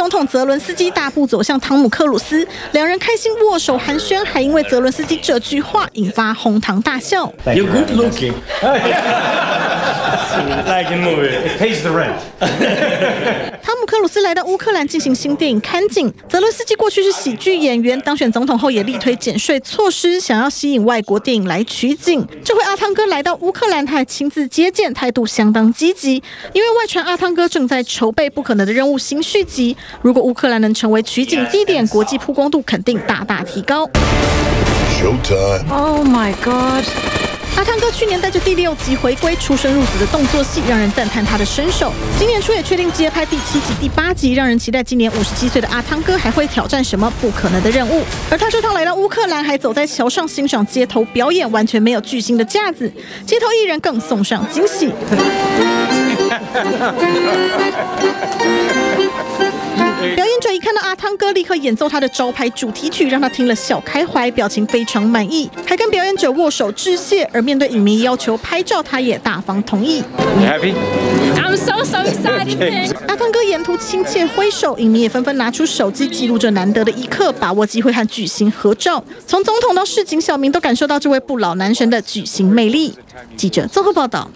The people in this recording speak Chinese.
总统泽伦斯基大步走向汤姆克鲁斯，两人开心握手寒暄，还因为泽伦斯基这句话引发哄堂大笑。 You're good looking. Like in movie, it pays the rent. 汤姆克鲁斯来到乌克兰进行新电影《看景》，泽伦斯基过去是喜剧演员，当选总统后也力推减税措施，想要吸引外国电影来取景。这回阿汤哥来到乌克兰，他还亲自接见，态度相当积极。因为外传阿汤哥正在筹备《不可能的任务》新续集，如果乌克兰能成为取景地点，国际曝光度肯定大大提高。 Showtime. Oh my God. 阿汤哥去年带着第6集回归出生入死的动作戏，让人赞叹他的身手。今年初也确定接拍第7集、第8集，让人期待今年57岁的阿汤哥还会挑战什么不可能的任务。而他这趟来到乌克兰，还走在桥上欣赏街头表演，完全没有巨星的架子，街头艺人更送上惊喜。表演者一看到阿汤哥，立刻演奏他的招牌主题曲，让他听了笑开怀，表情非常满意，还跟表演者握手致谢。而面对影迷要求拍照，他也大方同意。 You happy? I'm so excited. 阿汤哥沿途亲切挥手，影迷也纷纷拿出手机记录这难得的一刻，把握机会和巨星合照。从总统到市井小民都感受到这位不老男神的巨星魅力。记者综合报道。